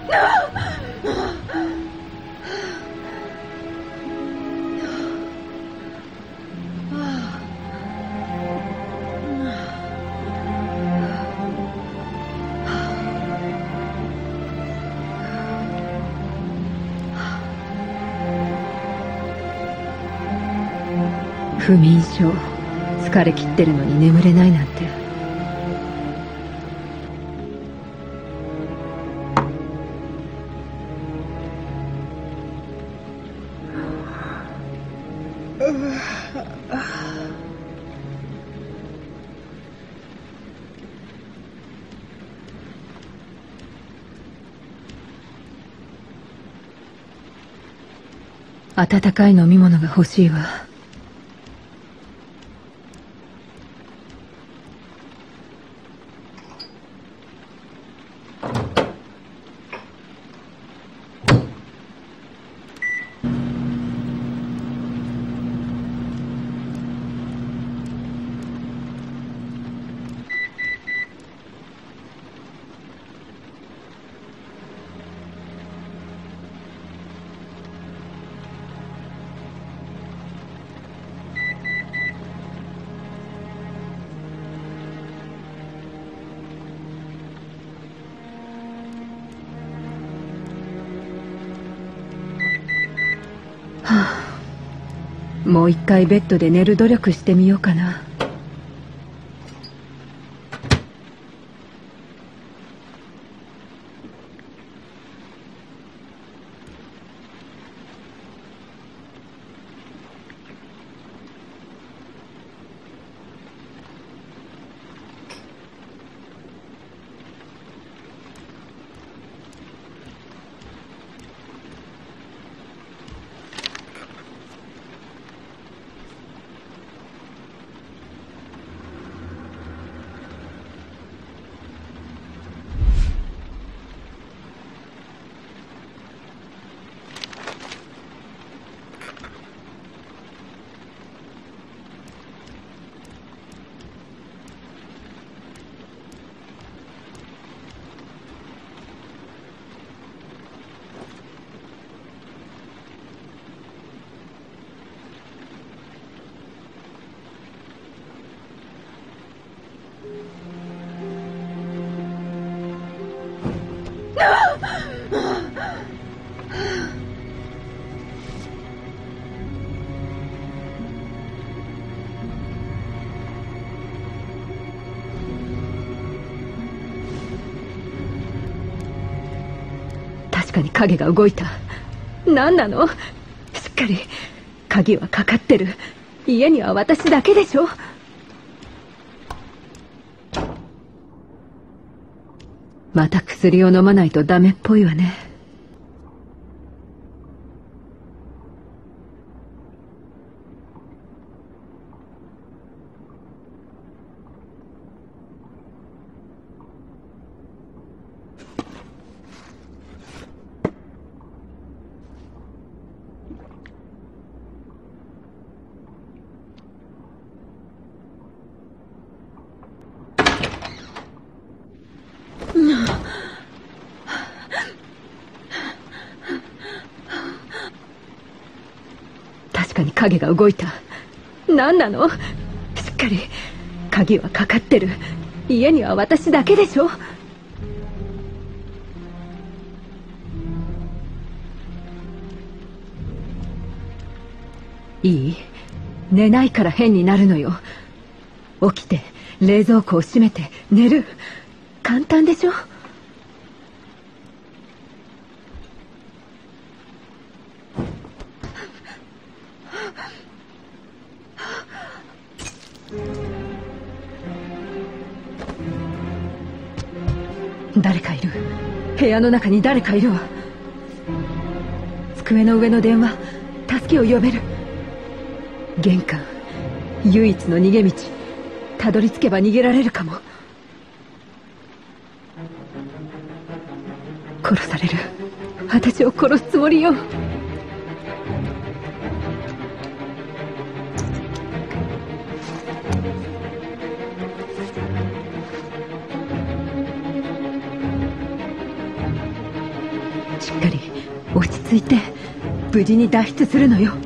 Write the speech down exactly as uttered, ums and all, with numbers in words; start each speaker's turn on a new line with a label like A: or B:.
A: 不眠症、疲れ切ってるのに眠れないなんて。温かい飲み物が欲しいわ。はあ、もう一回ベッドで寝る努力してみようかな。確かに影が動いた。何なの？しっかり鍵はかかってる。家には私だけでしょ。また薬を飲まないとダメっぽいわね。確かに影が動いた。何なの？しっかり鍵はかかってる。家には私だけでしょ。いい？寝ないから変になるのよ。起きて冷蔵庫を閉めて寝る。簡単でしょ。誰かいる。部屋の中に誰かいるわ。机の上の電話、助けを呼べる。玄関、唯一の逃げ道。たどり着けば逃げられるかも。殺される。私を殺すつもりよ。 しっかり落ち着いて無事に脱出するのよ。